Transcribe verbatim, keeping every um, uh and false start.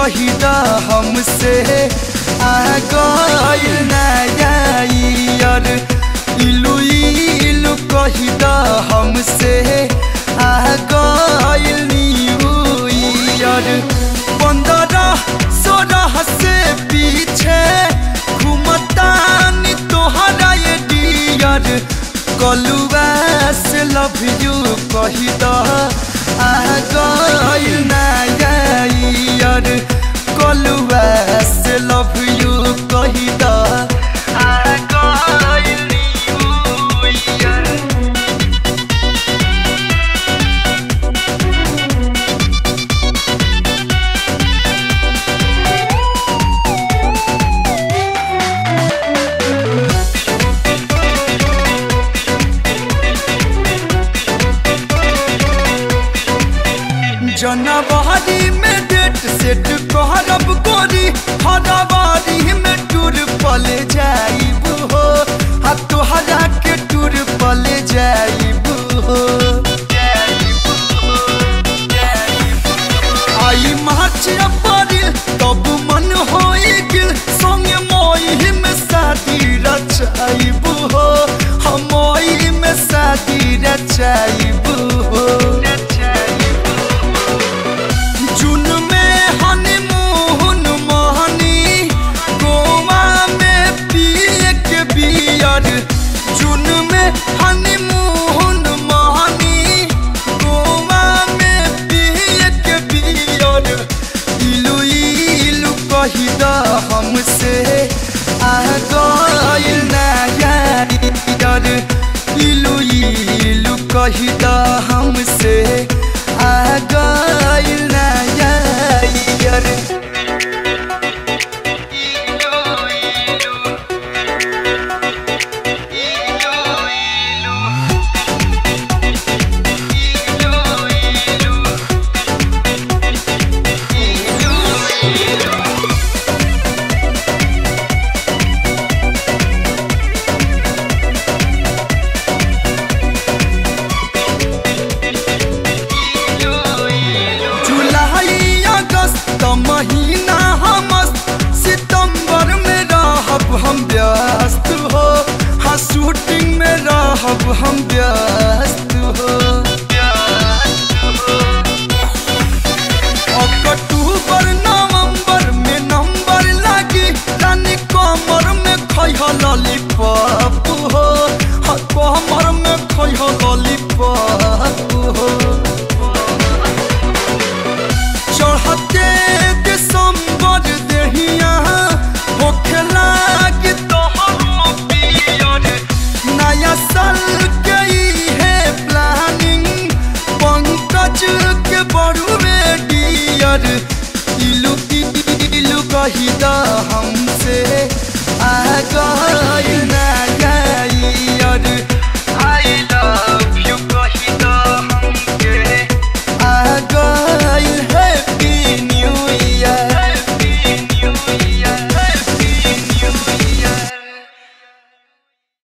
कही दा हमसे आ गइल नया ईयर। इलू इलू कही दा हमसे आ गइल न्यू ईयर। पंद्रह सोलह से पीछे घूमतानी तोहरा ये डियर। कलुआ से लव यू कही दा आ गइल नया ईयर। कलुआ से लव यू कही दा आ गइल न्यू ईयर। जनवरी में डेट सेट कहरब गोरी। फरवरी में टूर पल जाइब हो। हाँ तोहरा के टूर पल जाइब हो। आई मार्च अप्रैल तब मन होई गिल। संगे मई में शादी रचाइब हो। हम मई में शादी रचाइब हो। जून में हनीमून महनी गोवा में पिए के बियर। जून में हनीमून महनी गोवा में पिए के बियर। इलू इलू कही दा हमसे आ गइल नया ईयर। इलू इलू कही दा हमसे आ गइल नया ईयर। महीना हम सितंबर में रहब हम व्यस्त हो। हाँ शूटिंग में रहब हम व्यस्त हो। अक्टूबर नवंबर में नंबर लगी। रानी कमर में खइह लॉलीपॉप हो। हाँ कमर में खइह लॉलीपॉप हो। चढ़ते दिसंबर देहिया होखे लागी तोहरो पियर। नया साल के है प्लानिंग पंकज के बड़ुए डियर। इलू इलू कही दा हमसे